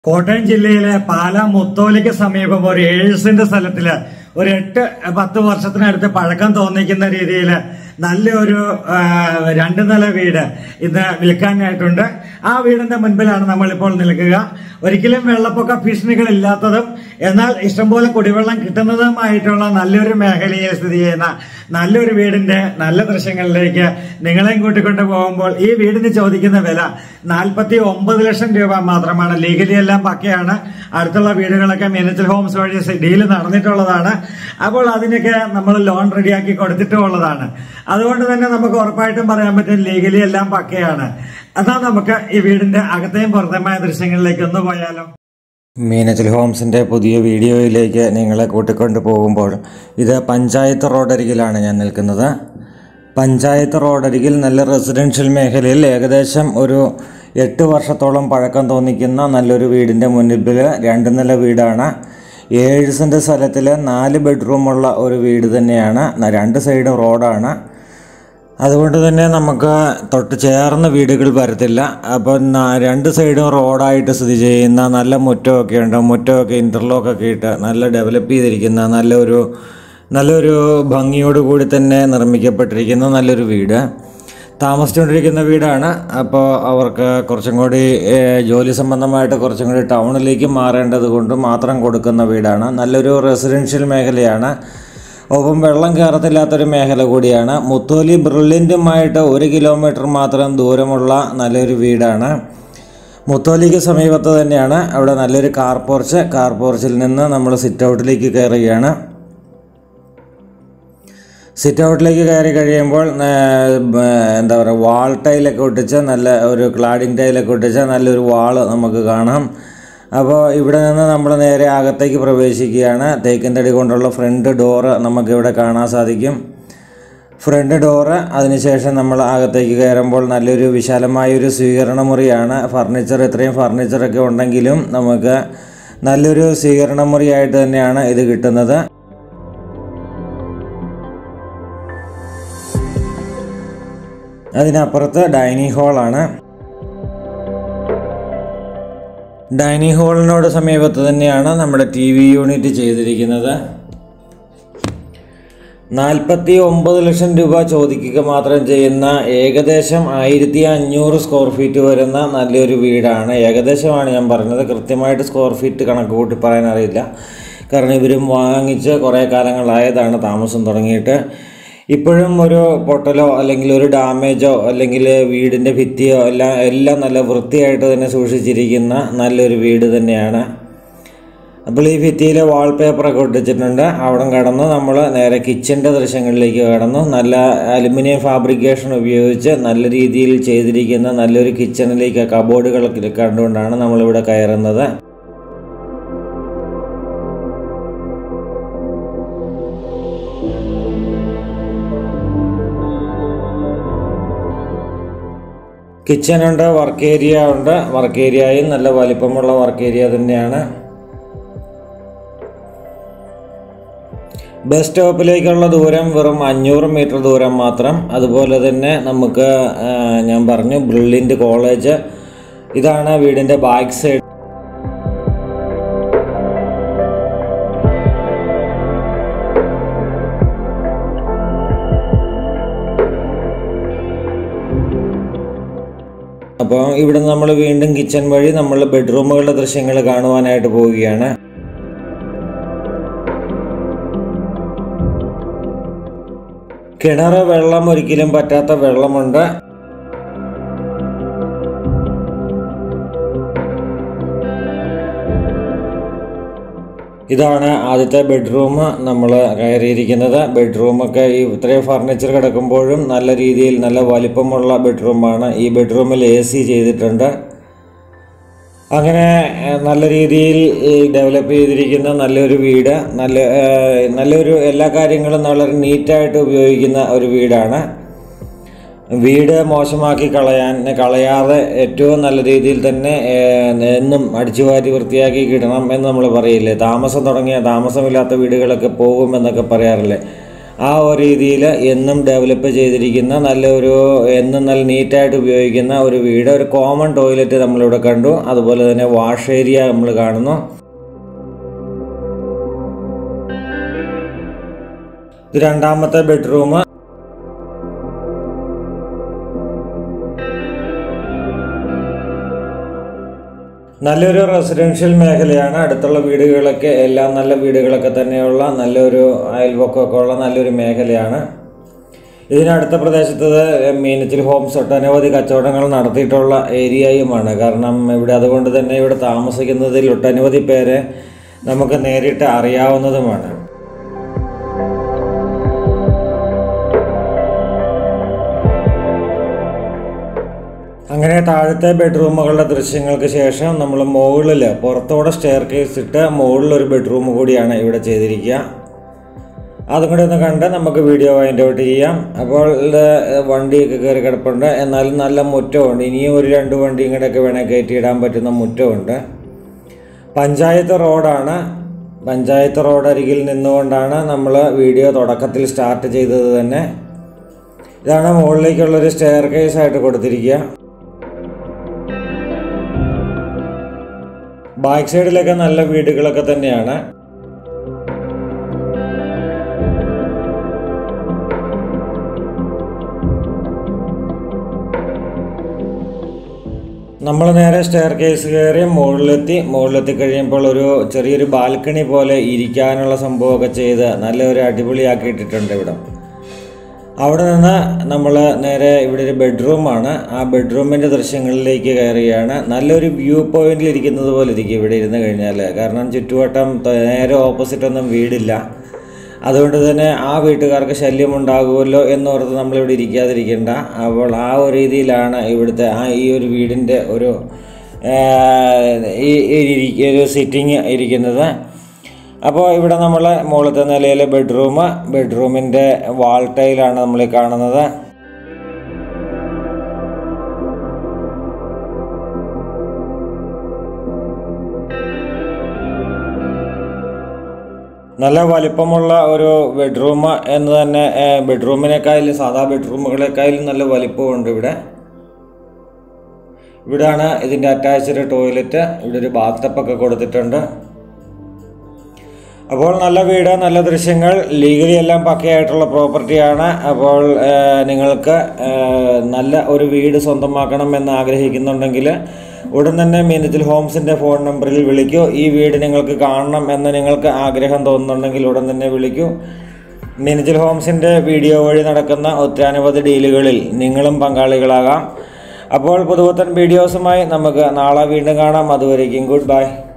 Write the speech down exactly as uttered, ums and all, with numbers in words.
കോട്ടയം ജില്ലയിലെ പാലാ മുത്തോലിക്ക് സമീപം ഒരു ഏഴ് സെന്റ് സ്ഥലത്തില് ഒരു എട്ട് പത്ത് വർഷത്തിനടുത്ത് പഴക്കം തോന്നിക്കുന്ന രീതിയിൽ നല്ലൊരു രണ്ടു നില വീട് ഇന്ന് വിൽക്കാനായിട്ടുണ്ട്. ആ വീടിന്റെ മുൻപിലാണ് നമ്മളിപ്പോൾ നിൽക്കുക. ഒരിക്കലും വെള്ളപ്പൊക്ക ഭീഷണികളില്ലാത്തതും എന്നാൽ ഇഷ്ടംപോലെ കുടിവെള്ളം കിട്ടുന്നതുമായിട്ടുള്ള നല്ലൊരു മേഖലയിൽ സ്ഥിതി ചെയ്യുന്ന നല്ലൊരു വീടിന്റെ നല്ല ദൃശ്യങ്ങളിലേക്ക് നിങ്ങളെയും കൂട്ടിക്കൊണ്ടു പോകുമ്പോൾ ഈ വീടിന് ചോദിക്കുന്ന വില നാൽപ്പത്തി ഒമ്പത് ലക്ഷം രൂപ മാത്രമാണ്. ലീഗലി എല്ലാം പക്കയാണ്. അടുത്തുള്ള വീടുകളൊക്കെ മീനച്ചൽ ഹോംസ് വഴി ഡീല് നടന്നിട്ടുള്ളതാണ്. അപ്പോൾ അതിനൊക്കെ നമ്മൾ ലോൺ റെഡിയാക്കി കൊടുത്തിട്ടുള്ളതാണ്. അതുകൊണ്ട് തന്നെ നമുക്ക് ഉറപ്പായിട്ടും പറയാൻ പറ്റും ലീഗലി എല്ലാം പക്കയാണ്. എന്നാൽ നമുക്ക് ഈ വീടിന്റെ അകത്തെയും പുറത്തേമായ ദൃശ്യങ്ങളിലേക്ക് ഒന്ന് പോയാലോ. മീനച്ചൽ ഹോംസിന്റെ പുതിയ വീഡിയോയിലേക്ക് നിങ്ങളെ കൂട്ടിക്കൊണ്ടു പോകുമ്പോൾ ഇത് പഞ്ചായത്ത് റോഡരികിലാണ് ഞാൻ നിൽക്കുന്നത്. പഞ്ചായത്ത് റോഡരികിൽ നല്ല റെസിഡൻഷ്യൽ മേഖലയിൽ ഏകദേശം ഒരു എട്ട് വർഷത്തോളം പഴക്കം തോന്നിക്കുന്ന നല്ലൊരു വീടിൻ്റെ മുന്നിൽ രണ്ട് നില വീടാണ്. ഏഴ് സെൻറ്റ് സ്ഥലത്തിൽ നാല് ബെഡ്റൂമുള്ള ഒരു വീട് തന്നെയാണ്. രണ്ട് സൈഡും റോഡാണ്. അതുകൊണ്ട് തന്നെ നമുക്ക് തൊട്ട് ചേർന്ന വീടുകൾ വരത്തില്ല. അപ്പം രണ്ട് സൈഡും റോഡായിട്ട് സ്ഥിതി ചെയ്യുന്ന നല്ല മുറ്റമൊക്കെ ഉണ്ട്. മുറ്റമൊക്കെ ഇൻ്റർലോക്കൊക്കെ ഇട്ട് നല്ല ഡെവലപ്പ് ചെയ്തിരിക്കുന്ന നല്ലൊരു നല്ലൊരു ഭംഗിയോടുകൂടി തന്നെ നിർമ്മിക്കപ്പെട്ടിരിക്കുന്ന നല്ലൊരു വീട്. താമസിച്ചുകൊണ്ടിരിക്കുന്ന വീടാണ്. അപ്പോൾ അവർക്ക് കുറച്ചും കൂടി ജോലി സംബന്ധമായിട്ട് കുറച്ചും കൂടി ടൗണിലേക്ക് മാറേണ്ടത് കൊണ്ട് മാത്രം കൊടുക്കുന്ന വീടാണ്. നല്ലൊരു റെസിഡൻഷ്യൽ മേഖലയാണ്. ഒപ്പം വെള്ളം കയറത്തില്ലാത്തൊരു മേഖല കൂടിയാണ്. മുത്തോലി ബ്രില്യൻറ്റുമായിട്ട് ഒരു കിലോമീറ്റർ മാത്രം ദൂരമുള്ള നല്ലൊരു വീടാണ്. മുത്തോലിക്ക് സമീപത്ത് തന്നെയാണ്. അവിടെ നല്ലൊരു കാർ പോർച്ച്. കാർ പോർച്ചിൽ നിന്ന് നമ്മൾ സിറ്റ് ഔട്ടിലേക്ക് കയറുകയാണ്. സിറ്റ് ഔട്ടിലേക്ക് കയറി കഴിയുമ്പോൾ എന്താ പറയുക വാൾ ടൈലൊക്കെ ഒട്ടിച്ച് നല്ല ഒരു ക്ലാഡിങ് ടൈലൊക്കെ ഒട്ടിച്ച് നല്ലൊരു വാള് നമുക്ക് കാണാം. അപ്പോൾ ഇവിടെ നിന്ന് നമ്മൾ നേരെ അകത്തേക്ക് പ്രവേശിക്കുകയാണ്. തേക്കിൻ തടി കൊണ്ടുള്ള ഫ്രണ്ട് ഡോറ് നമുക്കിവിടെ കാണാൻ സാധിക്കും. ഫ്രണ്ട് ഡോറ് അതിനുശേഷം നമ്മൾ അകത്തേക്ക് കയറുമ്പോൾ നല്ലൊരു വിശാലമായൊരു സ്വീകരണ മുറിയാണ്. ഫർണിച്ചർ ഇത്രയും ഫർണിച്ചറൊക്കെ ഉണ്ടെങ്കിലും നമുക്ക് നല്ലൊരു സ്വീകരണ മുറിയായിട്ട് തന്നെയാണ് ഇത് കിട്ടുന്നത്. അതിനപ്പുറത്ത് ഡൈനിങ് ഹാളാണ്. ഡൈനിങ് ഹാളിനോട് സമീപത്ത് തന്നെയാണ് നമ്മുടെ ടി വി യൂണിറ്റ് ചെയ്തിരിക്കുന്നത്. നാൽപ്പത്തി ഒമ്പത് ലക്ഷം രൂപ ചോദിക്കുക മാത്രം ചെയ്യുന്ന ഏകദേശം ആയിരത്തി അഞ്ഞൂറ് സ്ക്വയർ ഫീറ്റ് വരുന്ന നല്ലൊരു വീടാണ്. ഏകദേശമാണ് ഞാൻ പറഞ്ഞത്. കൃത്യമായിട്ട് സ്ക്വയർ ഫീറ്റ് കണക്ക് കൂട്ടി പറയാൻ അറിയില്ല. കാരണം ഇവരും വാങ്ങിച്ച് കുറേ കാലങ്ങളായതാണ് താമസം തുടങ്ങിയിട്ട്. ഇപ്പോഴും ഒരു പൊട്ടലോ അല്ലെങ്കിൽ ഒരു ഡാമേജോ അല്ലെങ്കിൽ വീടിൻ്റെ ഭിത്തിയോ എല്ലാം എല്ലാം നല്ല വൃത്തിയായിട്ട് തന്നെ സൂക്ഷിച്ചിരിക്കുന്ന നല്ലൊരു വീട് തന്നെയാണ്. അപ്പോൾ ഈ ഭിത്തിയിൽ വാൾപേപ്പറൊക്കെ ഒട്ടിച്ചിട്ടുണ്ട്. അവിടെ കടന്ന് നമ്മൾ നേരെ കിച്ചൻ്റെ ദൃശ്യങ്ങളിലേക്ക് കടന്നു. നല്ല അലുമിനിയം ഫാബ്രിക്കേഷൻ ഉപയോഗിച്ച് നല്ല രീതിയിൽ ചെയ്തിരിക്കുന്ന നല്ലൊരു കിച്ചണിലേക്ക് കബോർഡുകളൊക്കെ കണ്ടുകൊണ്ടാണ് നമ്മളിവിടെ കയറുന്നത്. കിച്ചനുണ്ട്, വർക്ക് ഏരിയ ഉണ്ട്. വർക്ക് ഏരിയയും നല്ല വലിപ്പമുള്ള വർക്ക് ഏരിയ തന്നെയാണ്. ബസ് സ്റ്റോപ്പിലേക്കുള്ള ദൂരം വെറും അഞ്ഞൂറ് മീറ്റർ ദൂരം മാത്രം. അതുപോലെ തന്നെ നമുക്ക് ഞാൻ പറഞ്ഞു ബ്രില്യൻറ്റ് കോളേജ്. ഇതാണ് വീടിൻ്റെ ബാക്ക് സൈഡ്. അപ്പോൾ ഇവിടെ നമ്മൾ വീണ്ടും കിച്ചൺ വഴി നമ്മൾ ബെഡ്റൂമുകളുടെ ദൃശ്യങ്ങൾ കാണുവാനായിട്ട് പോവുകയാണ്. കിണർ വെള്ളം ഒരിക്കലും പറ്റാത്ത വെള്ളമുണ്ട്. ഇതാണ് ആദ്യത്തെ ബെഡ്റൂം നമ്മൾ കയറിയിരിക്കുന്നത്. ബെഡ്റൂമൊക്കെ ഈ ഇത്രയും ഫർണിച്ചർ കിടക്കുമ്പോഴും നല്ല രീതിയിൽ നല്ല വലിപ്പമുള്ള ബെഡ്റൂമാണ്. ഈ ബെഡ്റൂമിൽ എ സി ചെയ്തിട്ടുണ്ട്. അങ്ങനെ നല്ല രീതിയിൽ ഡെവലപ്പ് ചെയ്തിരിക്കുന്ന നല്ലൊരു വീട്. നല്ല നല്ലൊരു എല്ലാ കാര്യങ്ങളും വളരെ നീറ്റായിട്ട് ഉപയോഗിക്കുന്ന ഒരു വീടാണ്. വീട് മോശമാക്കി കളയാൻ കളയാതെ ഏറ്റവും നല്ല രീതിയിൽ തന്നെ എന്നും അടിച്ചുവാരി വൃത്തിയാക്കി കിടണം എന്ന് നമ്മൾ പറയില്ലേ. താമസം തുടങ്ങിയ താമസമില്ലാത്ത വീടുകളൊക്കെ പോകുമെന്നൊക്കെ പറയാറില്ലേ. ആ ഒരു രീതിയിൽ എന്നും ഡെവലപ്പ് ചെയ്തിരിക്കുന്ന നല്ലൊരു എന്നും നല്ല നീറ്റായിട്ട് ഉപയോഗിക്കുന്ന ഒരു വീട്. ഒരു കോമൺ ടോയ്ലറ്റ് നമ്മളിവിടെ കണ്ടു. അതുപോലെ തന്നെ വാഷ് ഏരിയ നമ്മൾ കാണുന്നു. ഇത് രണ്ടാമത്തെ ബെഡ്റൂം. നല്ലൊരു റെസിഡൻഷ്യൽ മേഖലയാണ്. അടുത്തുള്ള വീടുകളൊക്കെ എല്ലാം നല്ല വീടുകളൊക്കെ തന്നെയുള്ള നല്ലൊരു അയൽവക്കമൊക്കെ ഉള്ള നല്ലൊരു മേഖലയാണ്. ഇതിനടുത്ത പ്രദേശത്ത് മീനച്ചിൽ ഹോംസ് ഒട്ടനവധി കച്ചവടങ്ങൾ നടത്തിയിട്ടുള്ള ഏരിയയുമാണ്. കാരണം ഇവിടെ അതുകൊണ്ട് തന്നെ ഇവിടെ താമസിക്കുന്നതിൽ ഒട്ടനവധി പേരെ നമുക്ക് നേരിട്ട് അറിയാവുന്നതുമാണ്. അങ്ങനെ താഴത്തെ ബെഡ്റൂമുകളുടെ ദൃശ്യങ്ങൾക്ക് ശേഷം നമ്മൾ മുകളിൽ പുറത്തോടെ സ്റ്റെയർ കേസ് ഇട്ട് മുകളിലൊരു ബെഡ്റൂം കൂടിയാണ് ഇവിടെ ചെയ്തിരിക്കുക. അതും കൂടി ഒന്ന് കണ്ട് നമുക്ക് വീഡിയോ വൈൻഡ് ഔട്ട് ചെയ്യാം. അപ്പോൾ വണ്ടിയൊക്കെ കയറി കിടപ്പുണ്ട്. എന്നാലും നല്ല മുറ്റമുണ്ട്. ഇനിയും ഒരു രണ്ട് വണ്ടി ഇങ്ങോട്ടൊക്കെ വേണേൽ കയറ്റിയിടാൻ പറ്റുന്ന മുറ്റമുണ്ട്. പഞ്ചായത്ത് റോഡാണ്. പഞ്ചായത്ത് റോഡ് അരികിൽ നിന്നുകൊണ്ടാണ് നമ്മൾ വീഡിയോ തുടക്കത്തിൽ സ്റ്റാർട്ട് ചെയ്തത് തന്നെ. ഇതാണ് മുകളിലേക്കുള്ളൊരു സ്റ്റെയർ കേസ് ആയിട്ട് കൊടുത്തിരിക്കുക. ബാക്ക് സൈഡിലൊക്കെ നല്ല വീടുകളൊക്കെ തന്നെയാണ്. നമ്മൾ നേരെ സ്റ്റെയർ കേസ് കയറി മുകളിലെത്തി. മുകളിലെത്തി കഴിയുമ്പോൾ ഒരു ചെറിയൊരു ബാൽക്കണി പോലെ ഇരിക്കാനുള്ള സംഭവമൊക്കെ ചെയ്ത് നല്ലൊരു അടിപൊളിയാക്കിയിട്ടിട്ടുണ്ട് ഇവിടെ. അവിടെ നിന്ന് നമ്മൾ നേരെ ഇവിടെ ഒരു ബെഡ്റൂമാണ്. ആ ബെഡ്റൂമിൻ്റെ ദൃശ്യങ്ങളിലേക്ക് കയറുകയാണ്. നല്ലൊരു വ്യൂ പോയിന്റിൽ ഇരിക്കുന്നത് പോലെ ഇരിക്കും ഇവിടെ ഇരുന്ന് കഴിഞ്ഞാൽ. കാരണം ചുറ്റുവട്ടം നേരെ ഓപ്പോസിറ്റൊന്നും വീടില്ല. അതുകൊണ്ട് തന്നെ ആ വീട്ടുകാർക്ക് ശല്യം ഉണ്ടാകുമല്ലോ എന്നോർത്ത് നമ്മളിവിടെ ഇരിക്കാതിരിക്കേണ്ട. അപ്പോൾ ആ ഒരു രീതിയിലാണ് ഇവിടുത്തെ ആ ഈ ഒരു വീടിൻ്റെ ഒരു ഈ ഒരു സിറ്റിങ് ഇരിക്കുന്നത്. അപ്പോൾ ഇവിടെ നമ്മൾ മുകളിലത്തെ നിലയിലെ ബെഡ്റൂം, ബെഡ്റൂമിൻ്റെ വാൾ ടൈലാണ് നമ്മൾ കാണുന്നത്. നല്ല വലിപ്പമുള്ള ഒരു ബെഡ്റൂം എന്ന് തന്നെ. ബെഡ്റൂമിനേക്കാളും സാധാ ബെഡ്റൂമുകളെക്കാളും നല്ല വലിപ്പമുണ്ട് ഇവിടെ. ഇവിടെയാണ് ഇതിൻ്റെ അറ്റാച്ച്ഡ് ടോയ്ലറ്റ്. ഇവിടെ ഒരു ബാത്ടബൊക്കെ കൊടുത്തിട്ടുണ്ട്. അപ്പോൾ നല്ല വീട്, നല്ല ദൃശ്യങ്ങൾ, ലീഗലി എല്ലാം പക്കയായിട്ടുള്ള പ്രോപ്പർട്ടിയാണ്. അപ്പോൾ നിങ്ങൾക്ക് നല്ല ഒരു വീട് സ്വന്തമാക്കണം എന്ന് ആഗ്രഹിക്കുന്നുണ്ടെങ്കിൽ ഉടൻ തന്നെ മീനച്ചിൽ ഹോംസിൻ്റെ ഫോൺ നമ്പറിൽ വിളിക്കൂ. ഈ വീട് നിങ്ങൾക്ക് കാണണം എന്ന് നിങ്ങൾക്ക് ആഗ്രഹം തോന്നുന്നുണ്ടെങ്കിൽ ഉടൻ തന്നെ വിളിക്കൂ. മീനച്ചിൽ ഹോംസിൻ്റെ വീഡിയോ വഴി നടക്കുന്ന ഒട്ടനവധി ഡീലുകളിൽ നിങ്ങളും പങ്കാളികളാകാം. അപ്പോൾ പുതുപുത്തൻ വീഡിയോസുമായി നമുക്ക് നാളെ വീണ്ടും കാണാം. അതുവരേക്കും ഗുഡ് ബൈ.